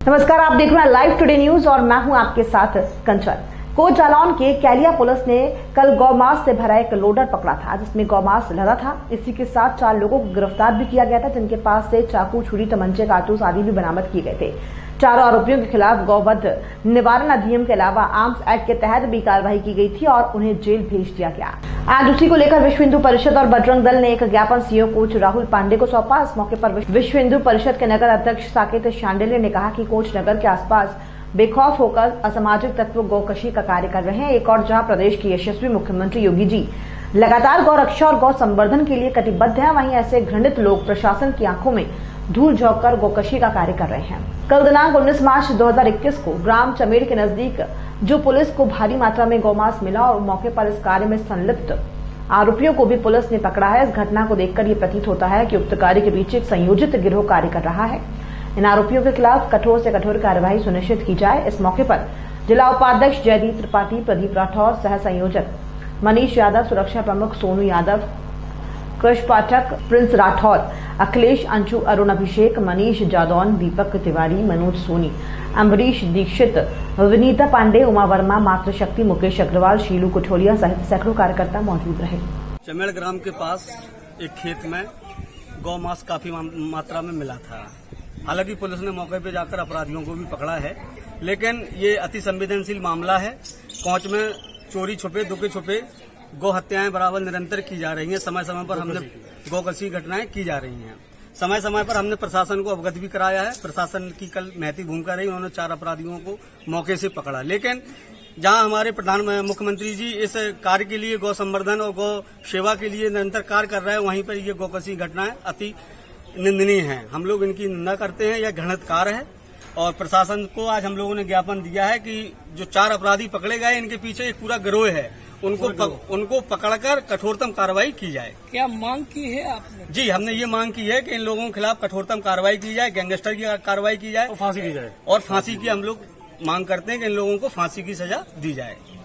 नमस्कार, आप देख रहे हैं लाइव टुडे न्यूज और मैं हूं आपके साथ कंचन। कोट जालौन के कैलिया पुलिस ने कल गौमांस से भरा एक लोडर पकड़ा था जिसमें गौमांस लदा था। इसी के साथ 4 लोगों को गिरफ्तार भी किया गया था जिनके पास से चाकू, छुरी, तमंचे, कारतूस आदि भी बरामद किए गए थे। 4 आरोपियों के खिलाफ गौवध निवारण अधिनियम के अलावा आर्म्स एक्ट के तहत भी कार्रवाई की गई थी और उन्हें जेल भेज दिया गया। आज उसी को लेकर विश्व हिंदू परिषद और बजरंग दल ने एक ज्ञापन सीओ कोच राहुल पांडे को सौंपा। इस मौके पर विश्व हिंदू परिषद के नगर अध्यक्ष साकेत शांडिल्य ने कहा कि कोच नगर के आसपास बेखौफ होकर असामाजिक तत्व गौकशी का कार्य कर रहे हैं। एक और जहां प्रदेश के यशस्वी मुख्यमंत्री योगी जी लगातार गौ रक्षा और गौ संवर्धन के लिए कटिबद्ध हैं, वहीं ऐसे घृणित लोग प्रशासन की आंखों में धूल झोंककर गौकशी का कार्य कर रहे हैं। कल दिनांक 19 मार्च 2021 को ग्राम चमेड़ के नजदीक जो पुलिस को भारी मात्रा में गौमांस मिला और मौके पर इस कार्य में संलिप्त आरोपियों को भी पुलिस ने पकड़ा है। इस घटना को देखकर ये प्रतीत होता है कि उक्त कार्य के पीछे एक संयोजित गिरोह कार्य कर रहा है। इन आरोपियों के खिलाफ कठोर से कठोर कार्यवाही सुनिश्चित की जाए। इस मौके पर जिला उपाध्यक्ष जयदीप त्रिपाठी, प्रदीप राठौर, सह संयोजक मनीष यादव, सुरक्षा प्रमुख सोनू यादव, कृष पाठक, प्रिंस राठौर, अखिलेश, अंशु, अरुण, अभिषेक, मनीष जादौन, दीपक तिवारी, मनोज सोनी, अम्बरीश दीक्षित, विनीता पांडे, उमा वर्मा, मातृशक्ति, मुकेश अग्रवाल, शीलू कुठोलिया सहित सैकड़ों कार्यकर्ता मौजूद रहे। चमेड़ ग्राम के पास एक खेत में गौमांस काफी मात्रा में मिला था। हालांकि पुलिस ने मौके पर जाकर अपराधियों को भी पकड़ा है, लेकिन ये अति संवेदनशील मामला है। कोच में चोरी छुपे, दुखे छुपे गौ हत्याएं बराबर निरंतर की जा रही हैं। समय समय पर हमने गौकशी घटनाएं की जा रही हैं। समय समय पर हमने प्रशासन को अवगत भी कराया है। प्रशासन की कल महती भूमिका रही, उन्होंने 4 अपराधियों को मौके से पकड़ा। लेकिन जहां हमारे मुख्यमंत्री जी इस कार्य के लिए गौ संवर्धन और गौ सेवा के लिए निरंतर कार्य कर रहे हैं, वहीं पर ये गौकशी घटनाएं अति निंदनीय है। हम लोग इनकी निंदा करते हैं, यह घृणित कार्य है। और प्रशासन को आज हम लोगों ने ज्ञापन दिया है कि जो 4 अपराधी पकड़े गए, इनके पीछे एक पूरा गिरोह है, उनको पकड़कर कठोरतम कार्रवाई की जाए। क्या मांग की है आपने? जी, हमने ये मांग की है कि इन लोगों के खिलाफ कठोरतम कार्रवाई की जाए, गैंगस्टर की कार्रवाई की जाए और फांसी दी जाए। और फांसी की हम लोग मांग करते हैं कि इन लोगों को फांसी की सजा दी जाए।